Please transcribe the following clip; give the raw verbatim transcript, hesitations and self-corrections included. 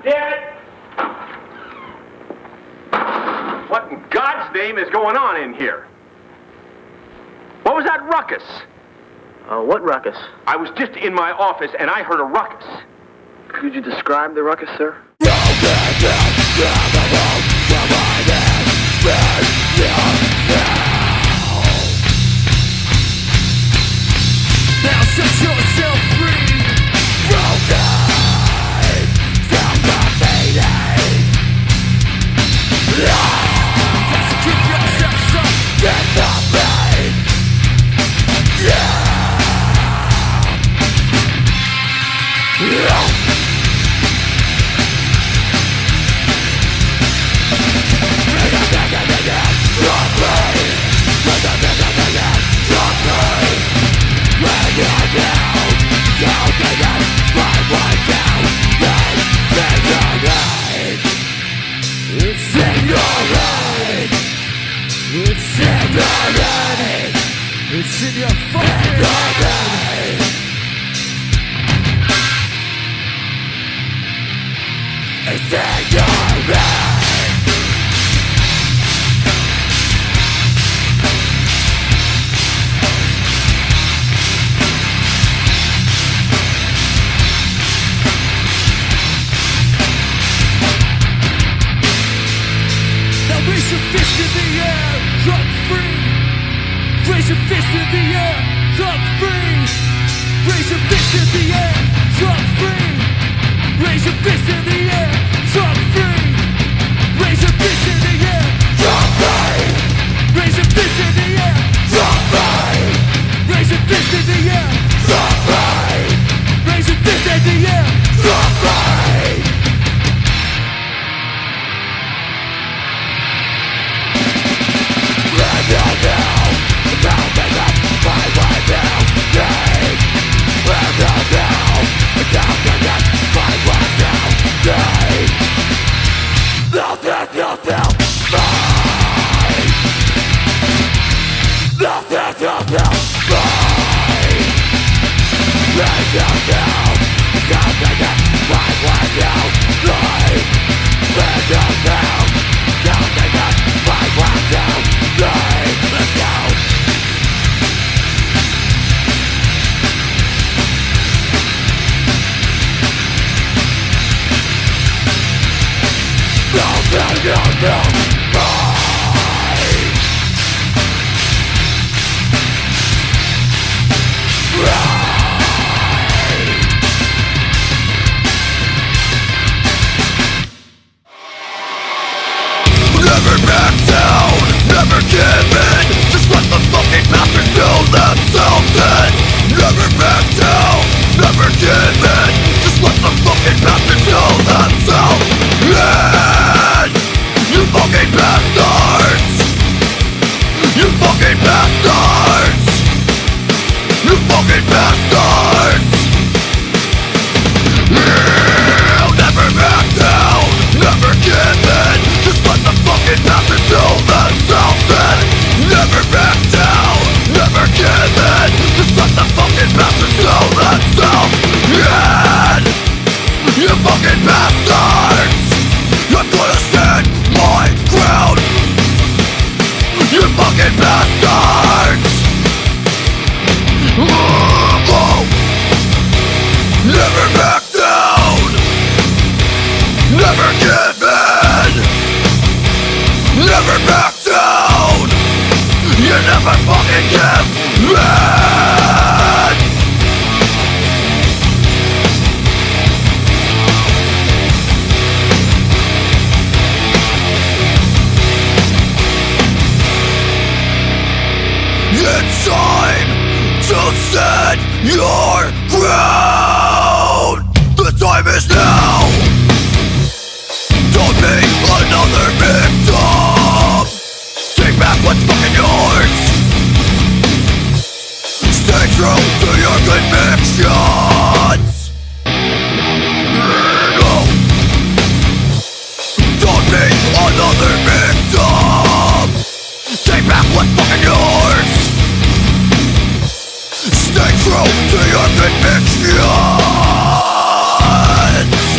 Dad! What in God's name is going on in here? What was that ruckus? Uh, what ruckus? I was just in my office and I heard a ruckus. Could you describe the ruckus, sir? Now set yourself free. Broken from the fading. Got to keep yourself up. Get the pain. Yeah. Yeah. It's in your head. It's in your head. It's in your fucking head. It's in your head. Raise your fist in the air, drug free. Raise your fist in the air, drug free. Raise your fist in the air, drug free. Raise your fist in the air, drug free. Raise your fist in the air, drug free. Raise your fist in the air, drug free. Raise your fist in the air, drug free. Raise your fist in the air, drug free. Never back down, never give in. Just let the fucking masters fill themselves in. Never back down, never give in. Just let the fucking masters fill themselves in. You fucking bastards. You fucking bastards. You fucking bastards. You'll never back down, never give in. Just let the fucking masters fill themselves in. Never back down, never give in. Just let the fucking masters fill themselves in. You fucking bastards. I'm gonna stand my ground. You fucking bastards. Oh. Never back down. Never give in. Never back down. You never fucking give in. It's time to stand your ground. The time is now. Don't be another victim. Take back what's fucking yours. Stay true to your convictions. No. Don't be another victim. Take back what's fucking yours. Stay true to your convictions.